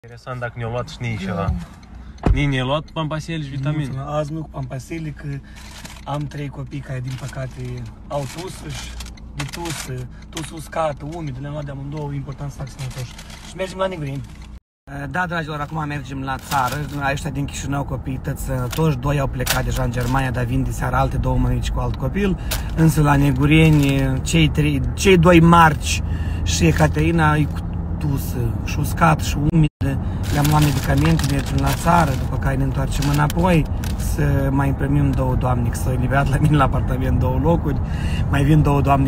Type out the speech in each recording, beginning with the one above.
Interesant dacă ne-au luat și nii ceva. Nii ne-au luat pampasele și vitamine. Azi nu cu pampasele, că am 3 copii care din păcate au tusuși, de tus uscată, umid, le-am luat de amândouă, important să fac sănătoși. Și mergem la Negrini. Da, dragilor, acum mergem la țară. Ăștia din Chișinău, copii tăți sănătoși, 2 au plecat deja în Germania, dar vin de seara alte 2 mămici cu alt copil. Însă la Negureni, cei 2 Marci și Ecaterina e cu tusă și uscat și umidă. Le-am luat medicamente, mergem la țară, după care ne întoarcem înapoi să mai împrămim 2 doamne, că s-au eliberat la mine la apartament 2 locuri. Mai vin 2 doamne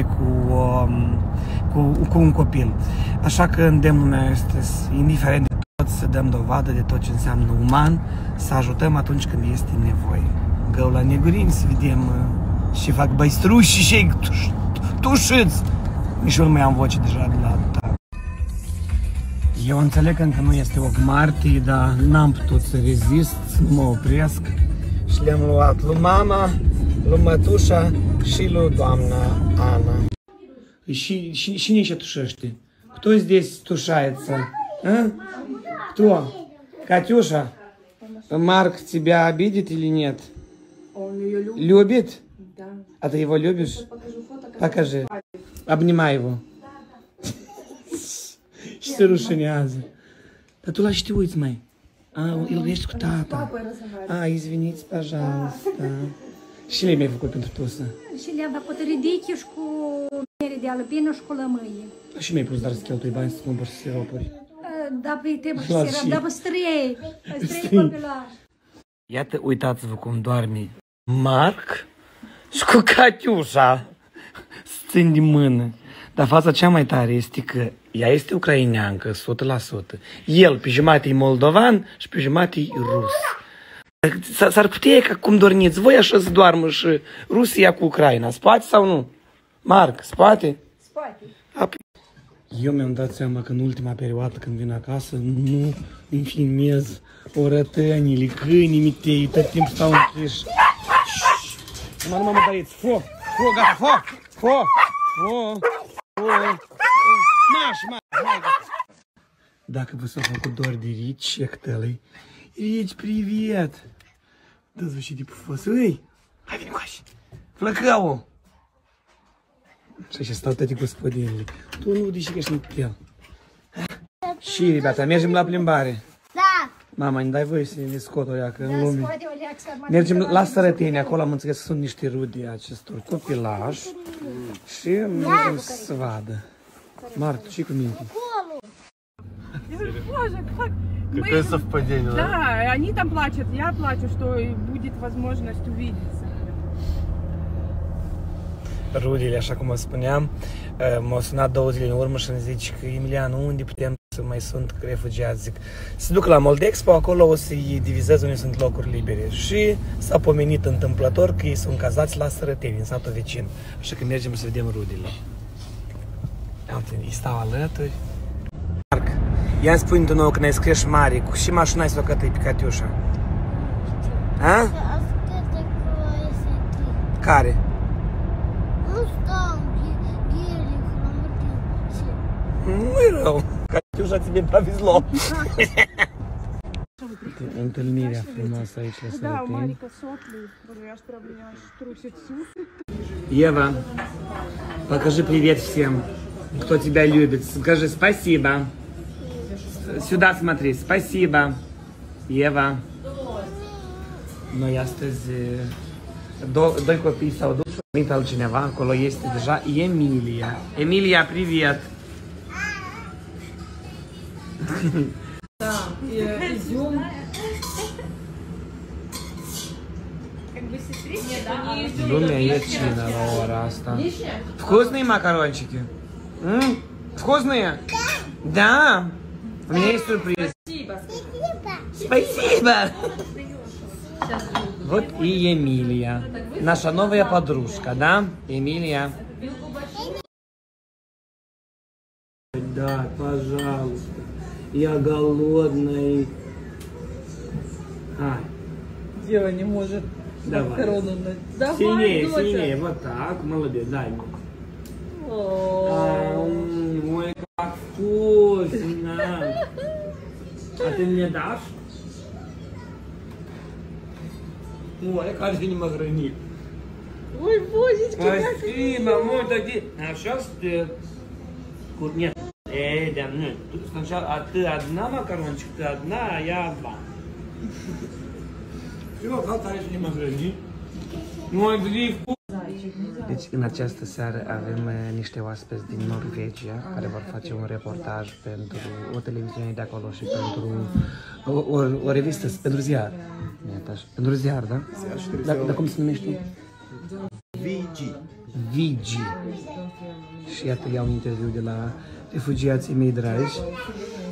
cu un copil. Așa că îndemnul meu este, indiferent de tot, să dăm dovadă de tot ce înseamnă uman, să ajutăm atunci când este nevoie. Gău la Negurini să vedem și fac băistruși și ei tușiți. Nici eu nu mai am voce deja de la ta. Eu înțeleg că încă nu este 8 martie, dar n-am putut să rezist, să nu mă opresc. Și le-am luat lui mama, lui mătușa și lui doamna Ana. Și nici tușește. Кто здесь тушается? А? Кто? Катюша? Марк тебя обидит или нет? Он ее любит. Любит? Да. А ты его любишь? Покажу фото. Покажи. Обнимай его. Și rușinează. Dar tu la ce te uiți, mai? El ești cu tata. Извините, пожалуйста. Și le-ai mai făcut pentru tusă? Și le-am făcut ridichi cu mere de albină și cu lămâie. Și mi-ai pus dar să cheltui bani să cumpăr siropuri. Da, păi trebuie și sirop, da, păi strei copilași. Iată, uitați-vă cum doarme Marc și cu Catiușa. Țin de mână. Dar fața cea mai tare este că ea este ucraineancă, 100%. El, pe jumătate e moldovan și pe jumătate e rus. S-ar putea ca cum dormiți voi așa să doarmă și Rusia cu Ucraina. Spate sau nu? Marc, spate? Spate. Eu mi-am dat seama că în ultima perioadă când vin acasă nu îmi filmez orătănile, câinii mitei, tot timpul stau închiși. Nu mă dăriți, foc, gata, foc. Dacă vă s-a făcut doar de Rici, ectălăi. Rici, привет! Dă-ți-vă și de pufos. Ei, hai vine coași! Flăcău! Și așa stau toate gospodinile. Tu nu deși că ești nitel. Și, rебята, mergem la plimbare. Da! Mama, îmi dai voie să ne scot o leacă în lume. Mergem la Sărăteni, acolo am înțeles că sunt niște rude acestor copilași. Și mergem să vadă. Marc, tu și cu minte? Боже, как... Какое совпадение, да? Да, они там плачут, я плачу, что будет возможность увидеться. Rudele, așa cum vă spuneam, m-au sunat 2 zile în urmă și îmi zice că Emilian, unde putem să mai sunt refugiați? Zic, se duc la Moldexpo, acolo o să-i divizez unde sunt locuri libere. Și s-a pomenit întâmplător că ei sunt cazați la Sărăteni, în satul vecin. Așa că mergem să vedem rudele. Îi stau alături. Marc, ia-mi spune tu nou când ai scris mare, cu și mașina ai să pe Catiușa? A? Care? Nu-i rău. Catiușa, тебе повезло. Întâlnirea frumoasă aici la Да, у Sărăteni. Марика сопли, я ж прям меня аж трусит суп. Ева, покажи привет всем, кто тебя любит. Скажи спасибо. Сюда смотри, спасибо. Ева. Noi astăzi, 2 copii s-au dus, a venit altcineva, acolo este deja Emilia. Emilia, привет! Да, изюм. Как бы сестричка. Lumea e cină la ora asta. Вкусные макарончики? Вкусные? Да! У меня есть сюрприз. Спасибо! Вот и Емилия. Наша новая подружка, да? Емилия. Да, пожалуйста. Я голодный. Дева не может Давай. макароны. Давай, Сильнее, доча. сильнее. Вот так. Молодец, дай мне. Ой, как вкусно. A ty mnie dasz? Ой, care vine mă hrăni. Ой, божечки, Спасибо, мой таки. А сейчас ты... Нет. Да, нет. Тут сначала, а ты одна макарончик, ты одна, а я два. Все, как care vine mă hrăni? Mой блин. Deci, în această seară avem niște oaspeți din Norvegia care vor face un reportaj pentru o televiziune de acolo și pentru o revistă, pentru ziar. Pentru ziar, da? Dar cum se numește? VG. Și iată, iau un interviu de la refugiații mei dragi.